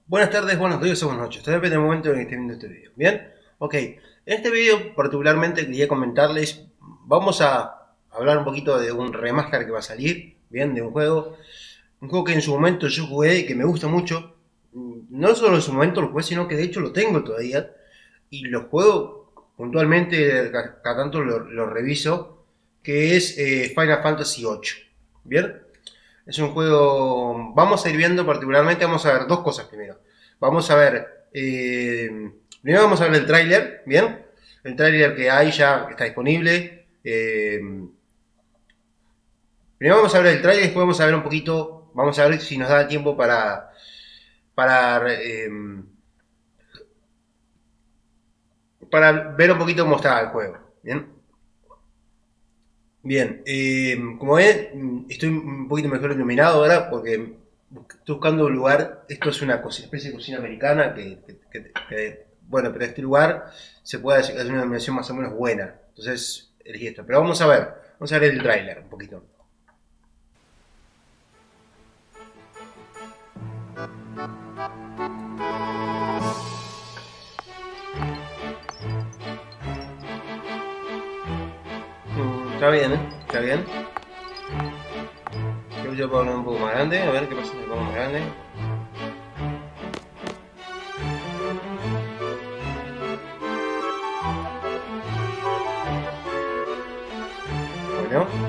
Buenas tardes, buenos días o buenas noches. Todo depende del momento en que estén viendo este video. ¿Bien? Ok. En este video particularmente quería comentarles, vamos a hablar un poquito de un remaster que va a salir, ¿bien? De un juego. Un juego que en su momento yo jugué y que me gusta mucho. No solo en su momento lo jugué, sino que de hecho lo tengo todavía. Y lo juego puntualmente, cada tanto lo reviso, que es Final Fantasy VIII. ¿Bien? Es un juego. Vamos a ir viendo particularmente. Vamos a ver dos cosas primero. Vamos a ver. Primero vamos a ver el tráiler, ¿bien? El tráiler que hay ya está disponible. Primero vamos a ver el tráiler y después vamos a ver un poquito. Vamos a ver si nos da tiempo para para ver un poquito cómo está el juego, ¿bien? Bien, como ven, estoy un poquito mejor iluminado ahora porque estoy buscando un lugar. Esto es una especie de cocina americana bueno, pero este lugar se puede hacer una iluminación más o menos buena. Entonces elegí esto. Pero vamos a ver el tráiler un poquito. Está bien, ¿eh? Está bien. Creo que yo puedo poner un poco más grande. A ver qué pasa si lo pongo más grande. Bueno.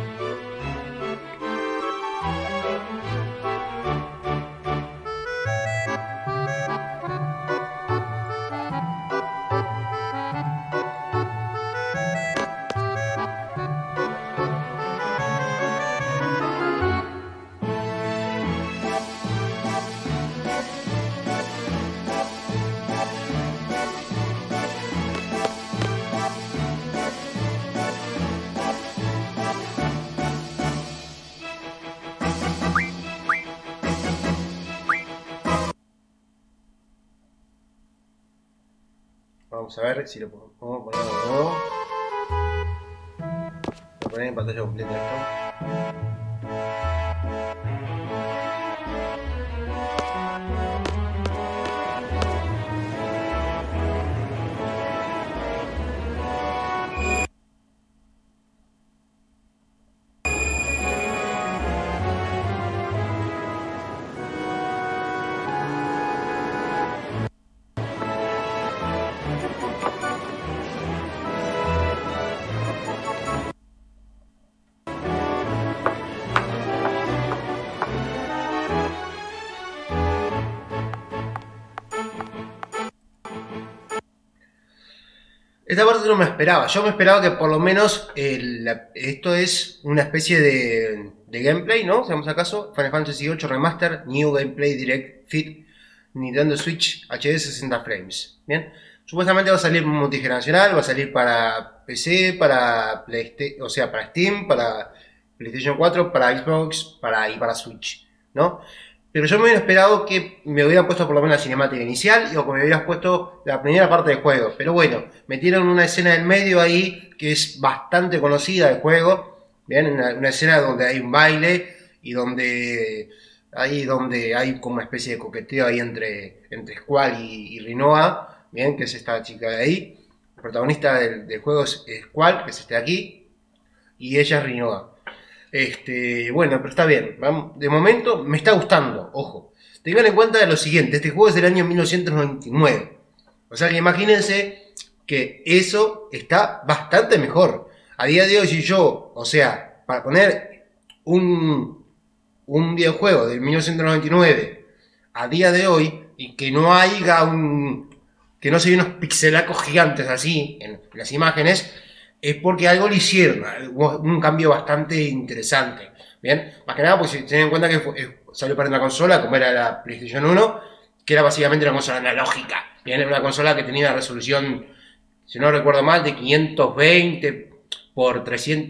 Vamos a ver si lo podemos poner de nuevo. Voy a poner en pantalla completa esto. Esta parte no me esperaba. Yo me esperaba que por lo menos esto es una especie de gameplay, ¿no? Seamos acaso. Final Fantasy VIII Remaster, New Gameplay Direct Fit, Nintendo Switch HD 60 frames. Bien. Supuestamente va a salir multigeneracional, va a salir para PC, para PlayStation, o sea, para Steam, para PlayStation 4, para Xbox, y para Switch, ¿no? Pero yo me hubiera esperado que me hubieran puesto por lo menos la cinemática inicial o que me hubieras puesto la primera parte del juego. Pero bueno, metieron una escena del medio ahí que es bastante conocida del juego. Bien, una escena donde hay un baile y donde hay como una especie de coqueteo ahí entre Squall y Rinoa. Bien, que es esta chica de ahí. El protagonista del juego es Squall, que es este de aquí. Y ella es Rinoa. Bueno, pero está bien. De momento me está gustando, ojo. Tengan en cuenta de lo siguiente, este juego es del año 1999. O sea que imagínense que eso está bastante mejor. A día de hoy, si yo, o sea, para poner un videojuego del 1999 a día de hoy y que no haya que no se vean unos pixelacos gigantes así en las imágenes, es porque algo le hicieron, un cambio bastante interesante. Bien, más que nada, pues si tienen en cuenta que salió para una consola como era la PlayStation 1, que era básicamente una consola analógica. Bien, era una consola que tenía una resolución, si no recuerdo mal, de 520 por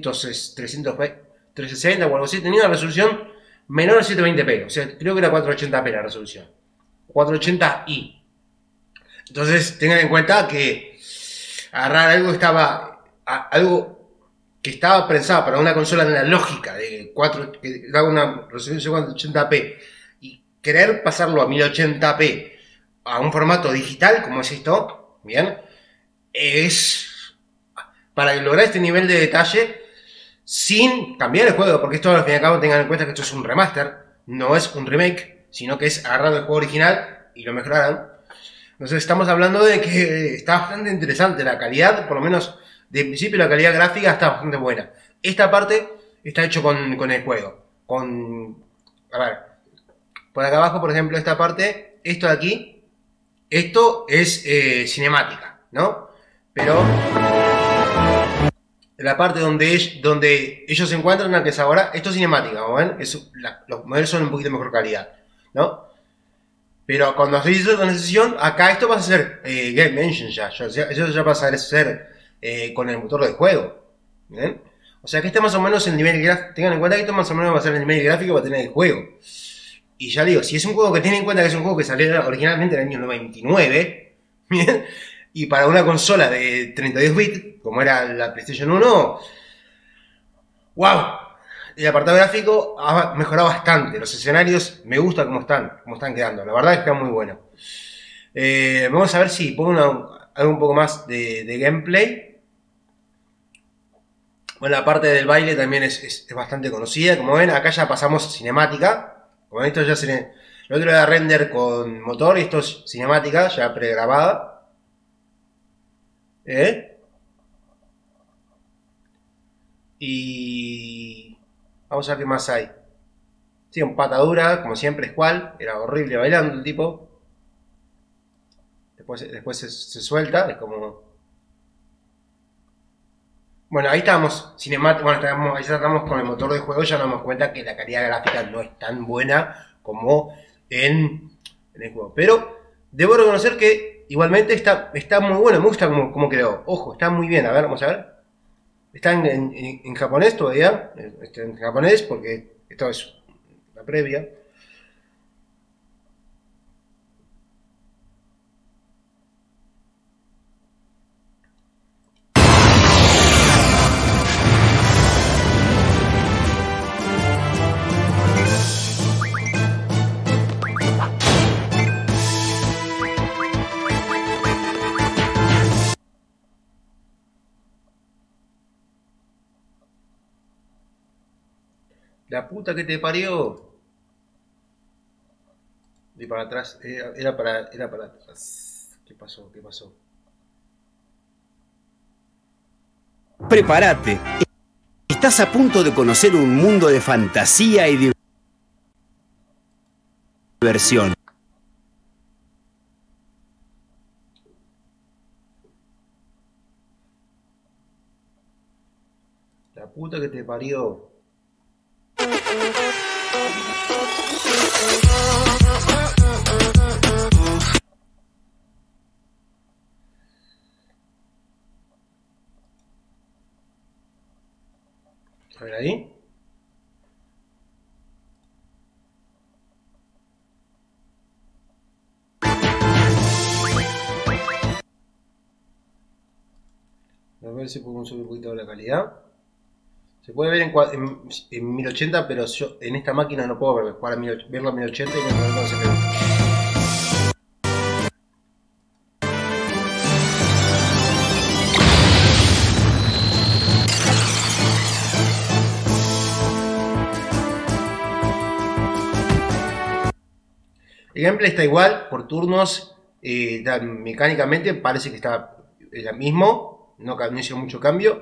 360 o algo así. Tenía una resolución menor a 720p, o sea, creo que era 480p la resolución. 480i. Entonces, tengan en cuenta que agarrar algo que estaba pensado para una consola analógica que daba una resolución de 480p y querer pasarlo a 1080p a un formato digital, como es esto, bien, es para lograr este nivel de detalle sin cambiar el juego, porque esto al fin y al cabo tengan en cuenta que esto es un remaster, no es un remake, sino que es agarrar el juego original y lo mejoraron. Entonces estamos hablando de que está bastante interesante la calidad, por lo menos de principio la calidad gráfica está bastante buena. Esta parte está hecho con el juego, a ver, por acá abajo por ejemplo esta parte, esto de aquí, esto es cinemática, ¿no? Pero la parte donde ellos se encuentran, que es ahora, esto es cinemática, ¿no ven? Los modelos son un poquito mejor calidad, ¿no? Pero cuando se hizo la transición, acá esto pasa a ser Game Engine ya, eso ya pasa a ser con el motor de juego, ¿bien? O sea que este más o menos el nivel gráfico, tengan en cuenta que esto más o menos va a ser el nivel gráfico que va a tener el juego. Y ya digo, si es un juego que tienen en cuenta que es un juego que salió originalmente en el año 99, ¿bien? Y para una consola de 32 bits, como era la PlayStation 1, ¡wow! El apartado gráfico ha mejorado bastante. Los escenarios me gusta cómo están quedando. La verdad es que están muy buenos. Vamos a ver si pongo algo un poco más de gameplay. Bueno, la parte del baile también es bastante conocida. Como ven, acá ya pasamos cinemática. Como ven, esto ya lo otro era render con motor y esto es cinemática, ya pregrabada. Y vamos a ver qué más hay. Sí, un patadura, como siempre, Squall. Era horrible bailando el tipo. Después se suelta, es como... Bueno, ahí estamos, cinemático, bueno, ahí estamos con el motor de juego, ya nos damos cuenta que la calidad gráfica no es tan buena como en el juego. Pero debo reconocer que igualmente está muy bueno, me gusta cómo quedó. Ojo, está muy bien, a ver, vamos a ver. Está en japonés todavía, está en japonés porque esto es la previa. La puta que te parió. Y para atrás, era para atrás. ¿Qué pasó? ¿Qué pasó? Prepárate. Estás a punto de conocer un mundo de fantasía y diversión. La puta que te parió. A ver ahí. A ver si podemos subir un poquito la calidad. Se puede ver en 1080, pero yo en esta máquina no puedo verlo a 1080 y no se ve. El gameplay está igual, por turnos, mecánicamente parece que está el mismo, no hicieron mucho cambio.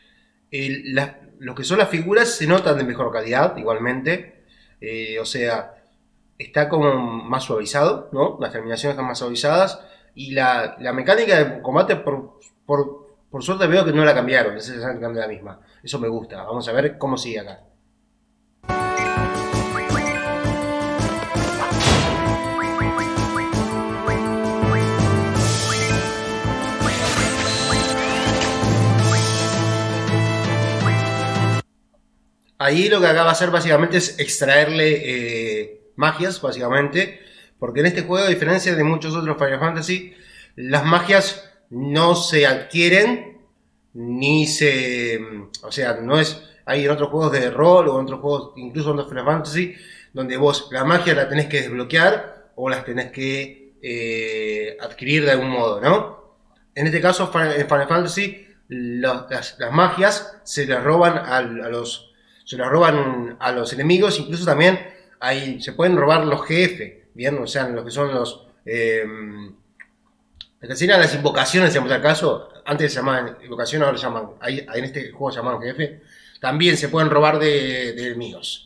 Lo que son las figuras se notan de mejor calidad, igualmente, o sea, está como más suavizado, ¿no? Las terminaciones están más suavizadas y la mecánica de combate, por suerte veo que no la cambiaron, es exactamente la misma. Eso me gusta, vamos a ver cómo sigue acá. Ahí lo que acá va a hacer básicamente es extraerle magias, básicamente. Porque en este juego, a diferencia de muchos otros Final Fantasy, las magias no se adquieren, ni se... O sea, no es... Hay en otros juegos de rol o en otros juegos, incluso en otros Final Fantasy, donde vos la magia la tenés que desbloquear o las tenés que adquirir de algún modo, ¿no? En este caso, en Final Fantasy, las magias se las roban a los enemigos, incluso también se pueden robar los jefes, ¿bien? O sea, los que son los que serían las invocaciones, digamos, acaso, antes se llamaban invocación, ahora se llaman, en este juego se llaman jefe, también se pueden robar de enemigos.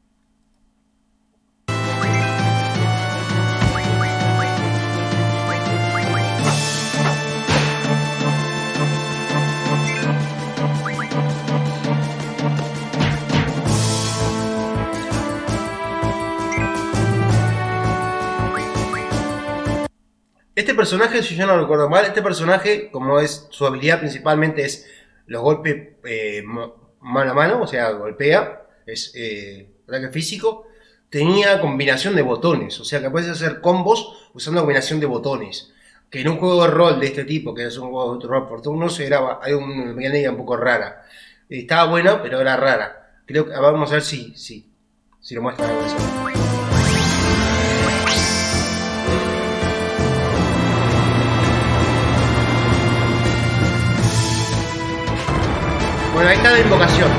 Este personaje, si yo no recuerdo mal, este personaje, como es su habilidad principalmente es los golpes mano a mano, o sea, golpea, es ataque físico, tenía combinación de botones, o sea que puedes hacer combos usando combinación de botones. Que en un juego de rol de este tipo, que es un juego de rol por turnos, hay una mecánica un poco rara. Estaba bueno, pero era rara. Creo que vamos a ver si lo muestra algo de eso. Bueno, ahí está la invocación.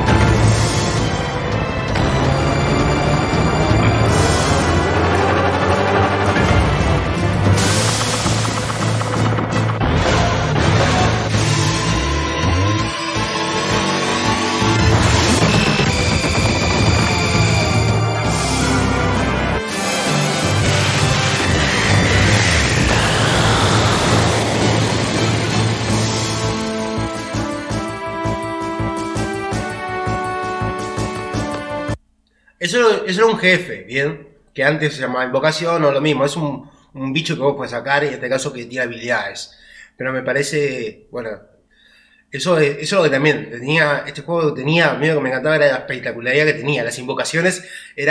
Eso era un jefe, ¿bien? Que antes se llamaba invocación o lo mismo. Es un bicho que vos puedes sacar y en este caso que tiene habilidades. Pero me parece, bueno, eso es lo que también tenía, este juego tenía, medio que me encantaba era la espectacularidad que tenía. Las invocaciones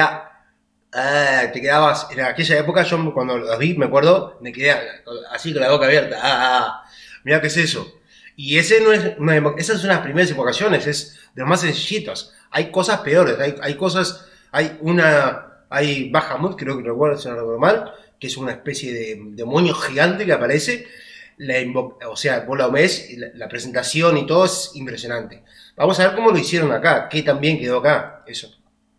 te quedabas, en aquella época yo cuando las vi, me acuerdo, me quedé así con la boca abierta. Mirá qué es eso. Y ese no es esas son las primeras invocaciones, es de los más sencillitos. Hay cosas peores, hay cosas. Hay Bahamut, creo que recuerdo, si no recuerdo mal, que es una especie de demonio gigante que aparece. O sea, vos lo ves, la presentación y todo es impresionante. Vamos a ver cómo lo hicieron acá, qué también quedó acá, eso.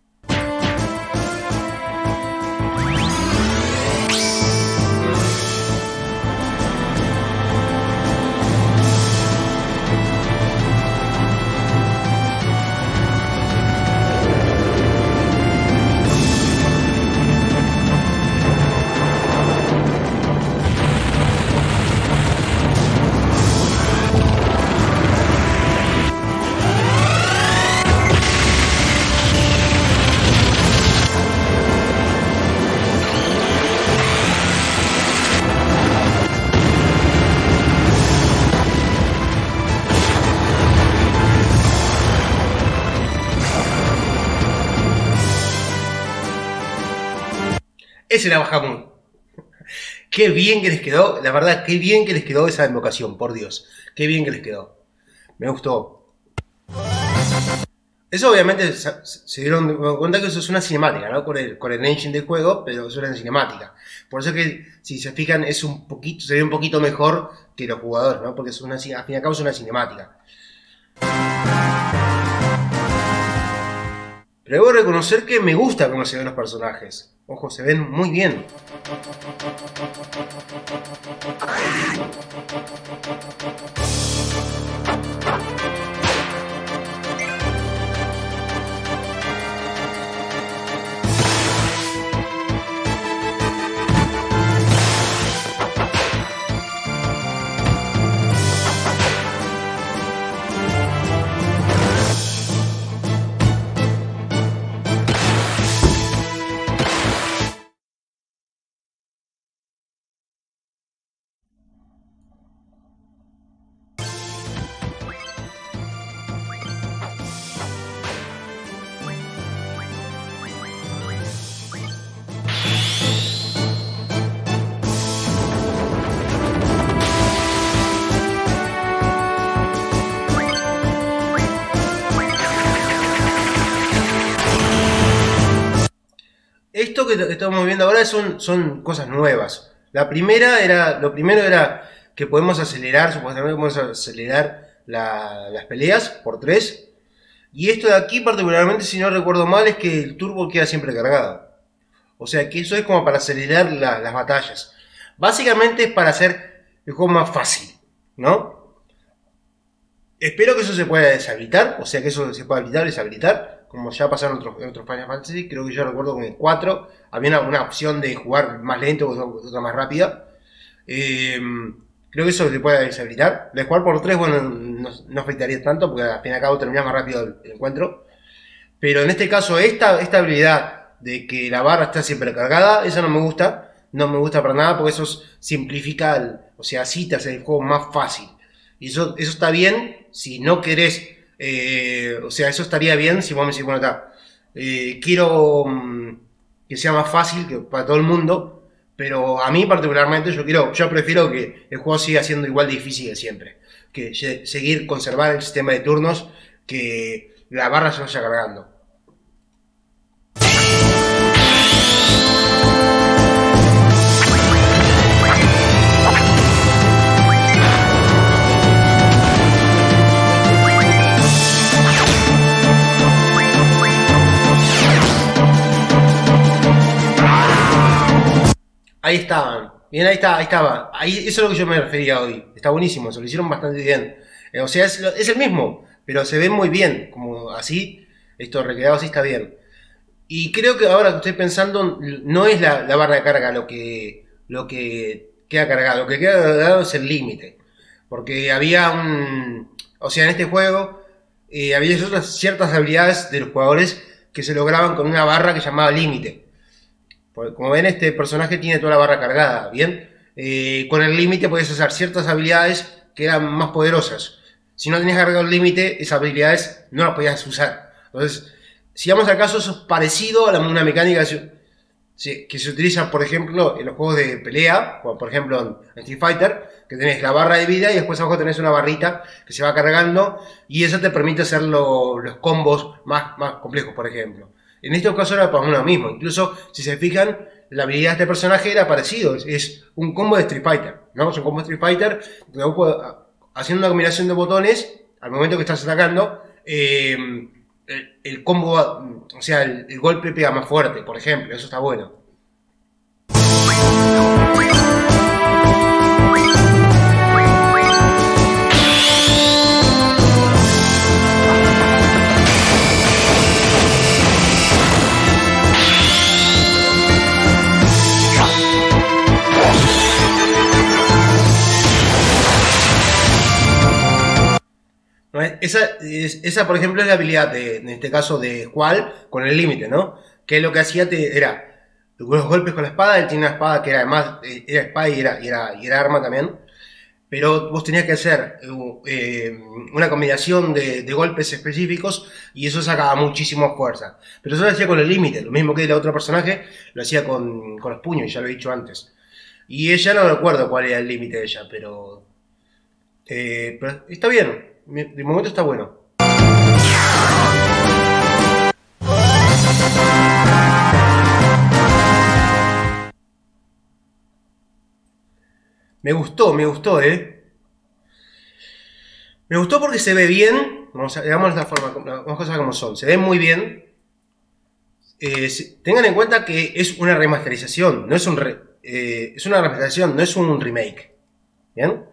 Ese era Bahamut. Qué bien que les quedó, la verdad, qué bien que les quedó esa invocación, por Dios. Qué bien que les quedó. Me gustó. Eso obviamente se dieron cuenta que eso es una cinemática, ¿no? Con el engine del juego, pero eso era una cinemática. Por eso que, si se fijan, se ve un poquito mejor que los jugadores, ¿no? Porque al fin y al cabo es una cinemática. Pero debo reconocer que me gusta cómo se ven los personajes. Ojo, se ven muy bien. Esto que estamos viendo ahora son cosas nuevas. La primera era, lo primero era que podemos acelerar, supuestamente podemos acelerar las peleas por 3. Y esto de aquí particularmente, si no recuerdo mal, es que el turbo queda siempre cargado. O sea que eso es como para acelerar las batallas. Básicamente es para hacer el juego más fácil, ¿no? Espero que eso se pueda deshabilitar, o sea que eso se pueda habilitar y deshabilitar, como ya pasaron en otros Final Fantasy. Creo que yo recuerdo que en el 4 había una opción de jugar más lento o otra más rápida. Creo que eso se puede deshabilitar. De jugar por 3, bueno, no afectaría tanto, porque al fin y al cabo termina más rápido el encuentro. Pero en este caso, esta habilidad de que la barra está siempre cargada, esa no me gusta. No me gusta para nada, porque eso simplifica, o sea, así te hace el juego más fácil. Y eso está bien si no querés, o sea, eso estaría bien si vos me decís, bueno, está, quiero que sea más fácil que para todo el mundo. Pero a mí particularmente yo prefiero que el juego siga siendo igual de difícil de siempre. Que seguir conservar el sistema de turnos, que la barra se vaya cargando. Ahí estaban. Bien, ahí estaba. Ahí, eso es lo que yo me refería hoy. Está buenísimo, se lo hicieron bastante bien. O sea, es el mismo, pero se ve muy bien. Como así, esto recreado así está bien. Y creo que ahora que estoy pensando, no es la barra de carga lo que queda cargado. Lo que queda cargado es el límite. Porque había o sea, en este juego había ciertas habilidades de los jugadores que se lograban con una barra que llamaba límite. Como ven, este personaje tiene toda la barra cargada, ¿bien? Con el límite podías usar ciertas habilidades que eran más poderosas. Si no tenías cargado el límite, esas habilidades no las podías usar. Entonces, si vamos al caso, eso es parecido a una mecánica que se utiliza, por ejemplo, en los juegos de pelea, como por ejemplo en Street Fighter, que tenés la barra de vida y después abajo tenés una barrita que se va cargando y eso te permite hacer los combos más complejos, por ejemplo. En este caso era para uno mismo. Incluso, si se fijan, la habilidad de este personaje era parecido. Es un combo de Street Fighter, ¿no? Es un combo de Street Fighter donde vos podés, haciendo una combinación de botones, al momento que estás atacando, el combo, o sea, el golpe pega más fuerte, por ejemplo. Eso está bueno. Esa, por ejemplo, es la habilidad, en este caso, de Squall con el límite, ¿no? Que lo que hacía era los golpes con la espada. Él tiene una espada que era además, era espada y era arma también. Pero vos tenías que hacer una combinación de golpes específicos y eso sacaba muchísima fuerza. Pero eso lo hacía con el límite, lo mismo que el otro personaje, lo hacía con los puños, ya lo he dicho antes. Y ella no recuerdo cuál era el límite de ella, pero está bien. De momento está bueno. Me gustó, Me gustó porque se ve bien. Digamos de esta forma, las cosas como son. Se ve muy bien. Tengan en cuenta que es una remasterización. No es es una remasterización, no es un remake. ¿Bien?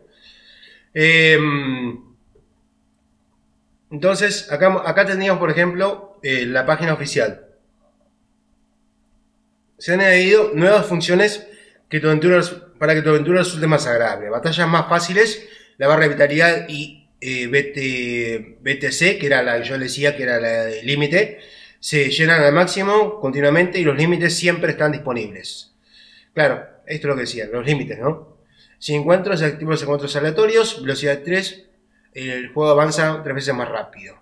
Entonces, acá teníamos, por ejemplo, la página oficial. Se han añadido nuevas funciones para que tu aventura resulte más agradable. Batallas más fáciles, la barra de vitalidad y BTC, que era la que yo le decía que era la de límite, se llenan al máximo continuamente y los límites siempre están disponibles. Claro, esto es lo que decía, los límites, ¿no? Si encuentros, se activan los encuentros aleatorios, velocidad 3. El juego avanza 3 veces más rápido.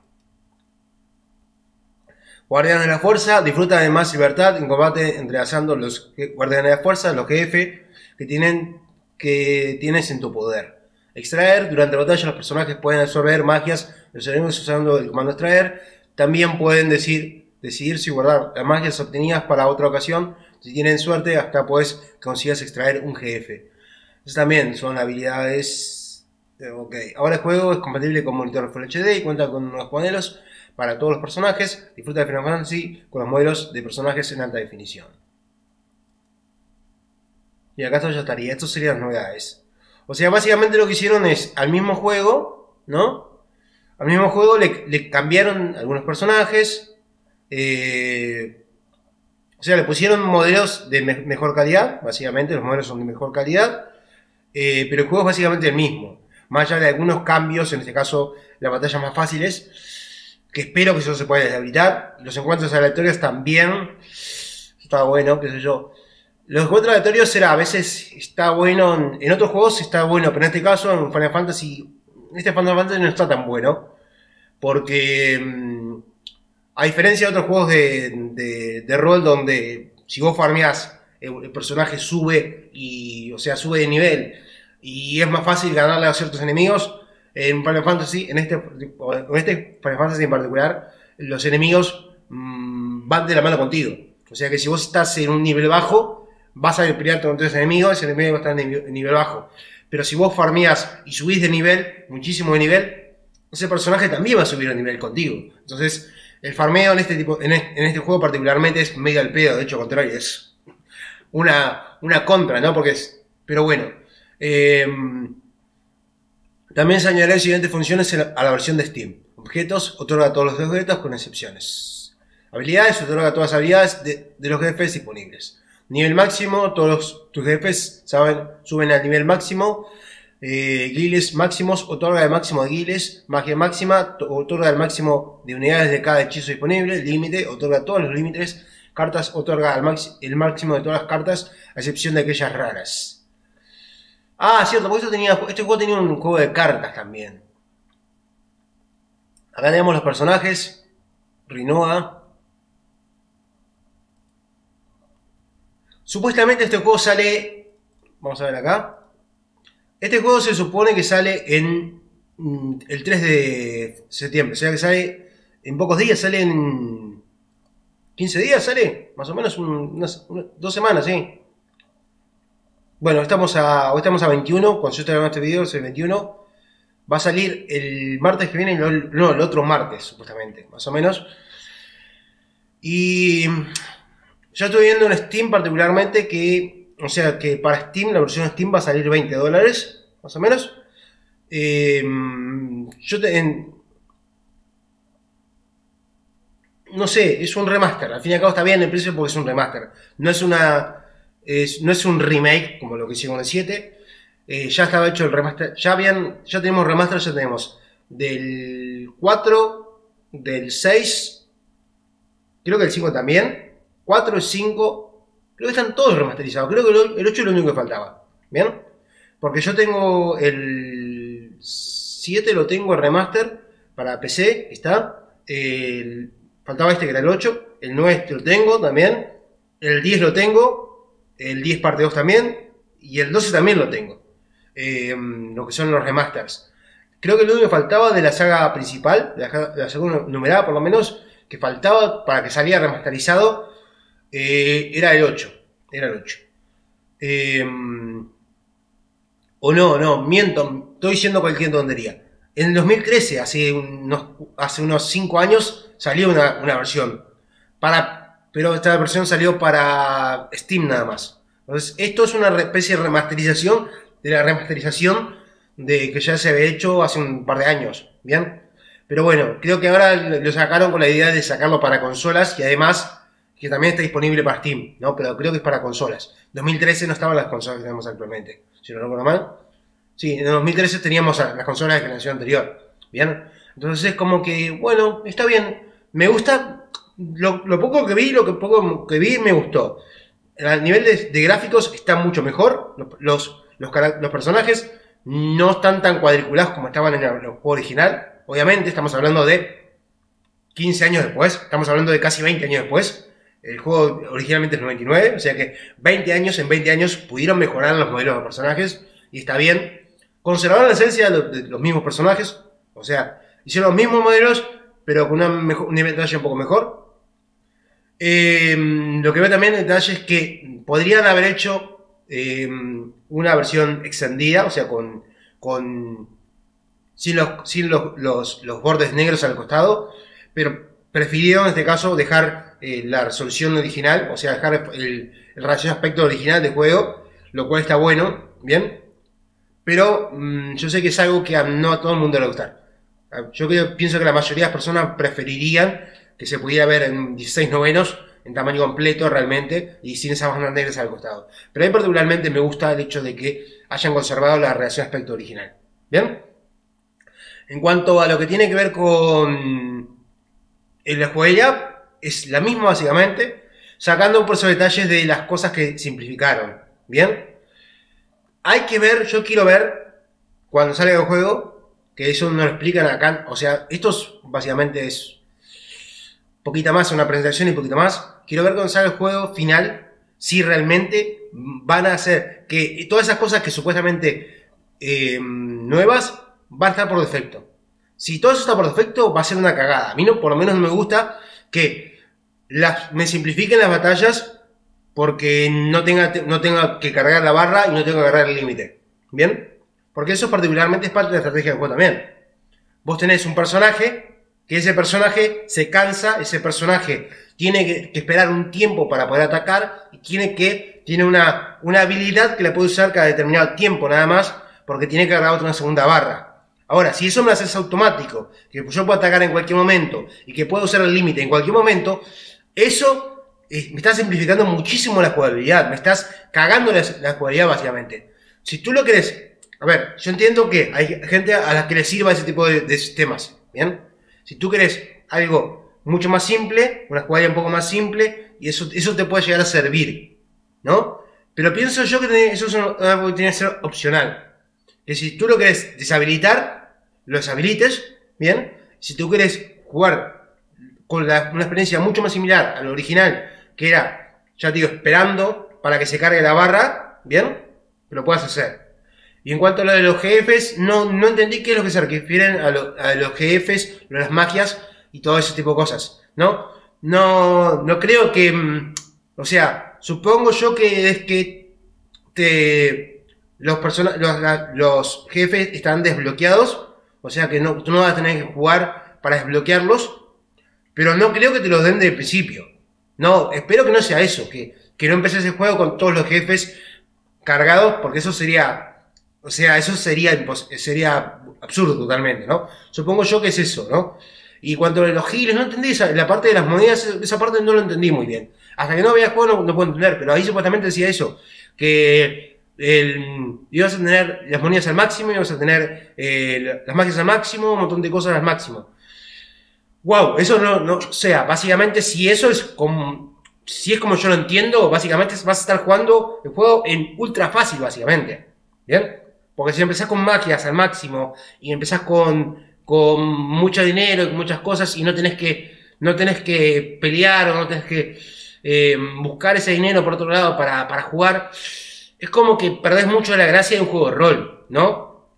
Guardianes de la Fuerza disfrutan de más libertad en combate entrelazando los Guardianes de la Fuerza, los GF que tienes en tu poder. Extraer, durante la batalla los personajes pueden absorber magias de los enemigos usando el comando extraer. También pueden decidir si guardar las magias obtenidas para otra ocasión. Si tienen suerte, hasta puedes consigas extraer un GF. Eso también son habilidades. Ok, ahora el juego es compatible con monitor Full HD y cuenta con unos modelos para todos los personajes. Disfruta de Final Fantasy con los modelos de personajes en alta definición. Y acá esto ya estaría. Estas serían las novedades. O sea, básicamente lo que hicieron es al mismo juego, ¿no? Al mismo juego le cambiaron algunos personajes. O sea, le pusieron modelos de mejor calidad. Básicamente, los modelos son de mejor calidad. Pero el juego es básicamente el mismo. Más allá de algunos cambios, en este caso, las batallas más fáciles. Que espero que eso se pueda deshabilitar. Los encuentros aleatorios también. Está bueno, qué sé yo. Los encuentros aleatorios a veces está bueno, en otros juegos está bueno, pero en este caso, en Final Fantasy, este Final Fantasy no está tan bueno, porque a diferencia de otros juegos de rol donde si vos farmeás, el personaje sube, o sea, sube de nivel, y es más fácil ganarle a ciertos enemigos, en Final Fantasy, en este Final Fantasy en particular, los enemigos van de la mano contigo. O sea que si vos estás en un nivel bajo, vas a pelearte contra ese enemigo, ese enemigo va a estar en nivel bajo. Pero si vos farmeas y subís de nivel, muchísimo de nivel, ese personaje también va a subir de nivel contigo. Entonces, el farmeo en este juego particularmente es medio al pedo, de hecho contrario, es una contra, ¿no? Pero bueno. También se añadirán siguientes funciones a la versión de Steam. Objetos, otorga todos los objetos con excepciones. Habilidades, otorga todas las habilidades de los jefes disponibles. Nivel máximo, tus jefes suben al nivel máximo. Guiles máximos, otorga el máximo de guiles. Magia máxima, otorga el máximo de unidades de cada hechizo disponible. Límite, otorga todos los límites. Cartas, otorga el máximo de todas las cartas, a excepción de aquellas raras. Ah, cierto, porque este juego tenía un juego de cartas también. Acá tenemos los personajes. Rinoa. Supuestamente este juego sale... Vamos a ver acá. Este juego se supone que sale en el 3 de septiembre. O sea que sale en pocos días. Sale en 15 días, sale. Más o menos unas 2 semanas, sí. Bueno, hoy estamos a 21. Cuando yo estoy grabando este video es el 21. Va a salir el martes que viene. No, el otro martes, supuestamente. Más o menos. Y... ya estoy viendo en Steam particularmente que, o sea, que para Steam, la versión de Steam va a salir $20, más o menos. No sé, es un remaster. Al fin y al cabo está bien el precio porque es un remaster. No es un remake como lo que hicieron con el 7. Ya estaba hecho el remaster. Ya tenemos remaster, ya tenemos del 4, del 6, creo que el 5 también. 4 y 5, creo que están todos remasterizados. Creo que el 8 es lo único que faltaba. ¿Bien? Porque yo tengo el 7, lo tengo el remaster para PC, está. Faltaba este que era el 8. El 9 lo tengo también. El 10 lo tengo. El 10 parte 2 también. Y el 12 también lo tengo. Lo que son los remasters. Creo que lo único que faltaba de la saga principal, de la saga numerada por lo menos, que faltaba para que saliera remasterizado, era el 8. Era el 8. O no, miento, estoy diciendo cualquier tontería. En el 2013, hace unos 5 años, salió una versión. Pero esta versión salió para Steam nada más. Entonces, esto es una especie de remasterización de la remasterización de que ya se había hecho hace un par de años. ¿Bien? Pero bueno, creo que ahora lo sacaron con la idea de sacarlo para consolas y además que también está disponible para Steam, ¿no? Pero creo que es para consolas. En 2013 no estaban las consolas que tenemos actualmente, si no recuerdo mal. Sí, en 2013 teníamos las consolas de generación anterior. ¿Bien? Entonces es como que, bueno, está bien. Me gusta. Lo poco que vi, me gustó. A nivel de gráficos está mucho mejor. Los personajes no están tan cuadriculados como estaban en el juego original. Obviamente estamos hablando de 15 años después. Estamos hablando de casi 20 años después. El juego originalmente es 99. O sea que en 20 años pudieron mejorar los modelos de personajes. Y está bien. Conservaron la esencia de los mismos personajes. O sea, hicieron los mismos modelos, pero con un nivel de detalle un poco mejor. Lo que veo también en detalle es que podrían haber hecho una versión extendida, o sea, sin los bordes negros al costado, pero prefirieron en este caso dejar la resolución original, o sea, dejar el rayo de aspecto original del juego, lo cual está bueno, bien, pero yo sé que es algo que no a todo el mundo le va a gustar. Yo pienso que la mayoría de las personas preferirían que se pudiera ver en 16 novenos, en tamaño completo realmente, y sin esas bandas negras al costado. Pero a mí particularmente me gusta el hecho de que hayan conservado la relación aspecto original. ¿Bien? En cuanto a lo que tiene que ver con la jugabilidad, es la misma básicamente, sacando por esos detalles de las cosas que simplificaron. ¿Bien? Hay que ver, yo quiero ver, cuando salga el juego, que eso no lo explican acá, o sea, esto básicamente es poquita más, una presentación y poquito más. Quiero ver cuando salga el juego final, si realmente van a hacer que todas esas cosas que supuestamente nuevas van a estar por defecto. Si todo eso está por defecto, va a ser una cagada. A mí no, por lo menos no me gusta que me simplifiquen las batallas porque no tenga que cargar la barra y no tenga que cargar el límite. ¿Bien? Porque eso particularmente es parte de la estrategia del juego también. Vos tenés un personaje, que ese personaje se cansa, ese personaje tiene que esperar un tiempo para poder atacar y tiene una habilidad que la puede usar cada determinado tiempo nada más, porque tiene que cargar una segunda barra. Ahora, si eso me lo haces automático, que yo puedo atacar en cualquier momento y que puedo usar el límite en cualquier momento, eso me está simplificando muchísimo la jugabilidad, me estás cagando la jugabilidad básicamente. Si tú lo querés, a ver, yo entiendo que hay gente a la que le sirva ese tipo de sistemas, ¿bien? Si tú querés algo mucho más simple, una jugabilidad un poco más simple, y eso te puede llegar a servir, ¿no? Pero pienso yo que eso es algo que tiene que ser opcional. Que si tú lo querés deshabilitar, lo deshabilites, ¿bien? Si tú querés jugar con una experiencia mucho más similar al original, que era, ya te digo, esperando para que se cargue la barra, ¿bien? Lo puedas hacer. Y en cuanto a lo de los jefes, no entendí qué es lo que se refieren a los jefes, las magias y todo ese tipo de cosas, ¿no? No creo que, o sea, supongo yo que es que los jefes están desbloqueados, o sea que tú no vas a tener que jugar para desbloquearlos, pero no creo que te los den de principio. No, espero que no sea eso, que no empieces el juego con todos los jefes cargados, porque eso sería... O sea, eso sería absurdo totalmente, ¿no? Supongo yo que es eso, ¿no? Y cuanto a los giles, no entendí la parte de las monedas, esa parte no lo entendí muy bien. Hasta que no veía el juego no puedo entender, pero ahí supuestamente decía eso, que ibas a tener las monedas al máximo, ibas a tener las magias al máximo, un montón de cosas al máximo. Wow, eso no, o sea, básicamente si eso es como... Si es como yo lo entiendo, básicamente vas a estar jugando el juego en ultra fácil, básicamente. ¿Bien? Porque si empezás con magias al máximo y empezás con mucho dinero y con muchas cosas y no tenés que pelear o no tenés que buscar ese dinero por otro lado para jugar, es como que perdés mucho de la gracia de un juego de rol, ¿no?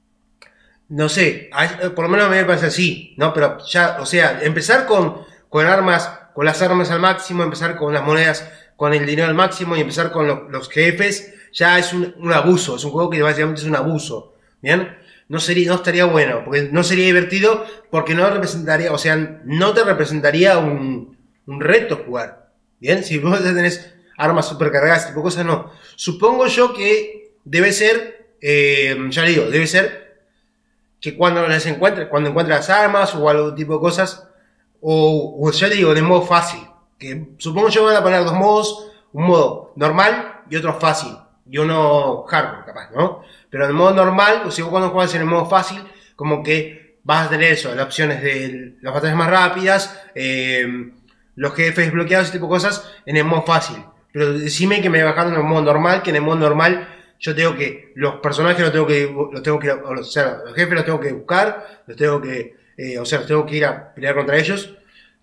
No sé, por lo menos a mí me parece así, ¿no? Pero ya, o sea, empezar con las armas al máximo, empezar con las monedas, con el dinero al máximo y empezar con los jefes, ya es un abuso, es un juego que básicamente es un abuso, ¿bien? No estaría bueno, porque no sería divertido, porque no representaría, o sea, no te representaría un reto jugar, ¿bien? Si vos tenés armas super cargadas, tipo cosas, no. Supongo yo que debe ser, ya le digo, debe ser que cuando encuentres las armas o algún tipo de cosas, o ya le digo, de modo fácil, que supongo yo van a poner dos modos, un modo normal y otro fácil. Y uno hardcore, capaz, ¿no? Pero en el modo normal, o si vos cuando juegas en el modo fácil, como que vas a tener eso, las opciones de las batallas más rápidas, los jefes bloqueados, ese tipo de cosas, en el modo fácil. Pero decime que me bajaron en el modo normal, que en el modo normal yo tengo que, los personajes los tengo que o sea, los jefes los tengo que buscar, los tengo que ir a pelear contra ellos,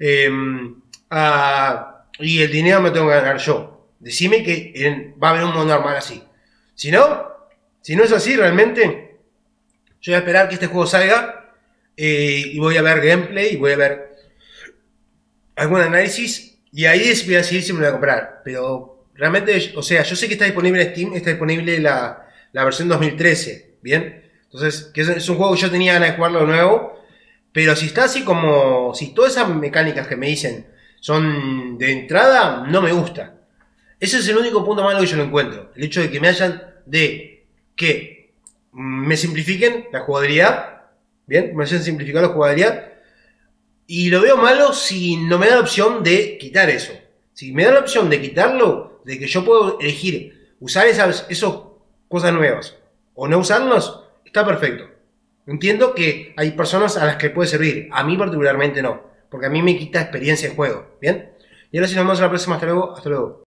y el dinero me lo tengo que ganar yo. Decime que va a haber un modo normal así. Si no es así realmente, yo voy a esperar que este juego salga y voy a ver gameplay y voy a ver algún análisis Y ahí voy a decidir si me lo voy a comprar. Pero realmente, o sea, yo sé que está disponible en Steam, está disponible la versión 2013, ¿bien? Entonces, que es un juego que yo tenía ganas de jugarlo de nuevo. Pero si está así como, si todas esas mecánicas que me dicen son de entrada, no me gusta. Ese es el único punto malo que yo lo encuentro. El hecho de que me hayan, de que me simplifiquen la jugabilidad, ¿bien? Me hayan simplificado la jugabilidad. Y lo veo malo si no me da la opción de quitar eso. Si me da la opción de quitarlo, de que yo puedo elegir usar esas cosas nuevas o no usarlas, está perfecto. Entiendo que hay personas a las que puede servir. A mí particularmente no. Porque a mí me quita experiencia en juego. ¿Bien? Y ahora si nos vemos en la próxima. Hasta luego. Hasta luego.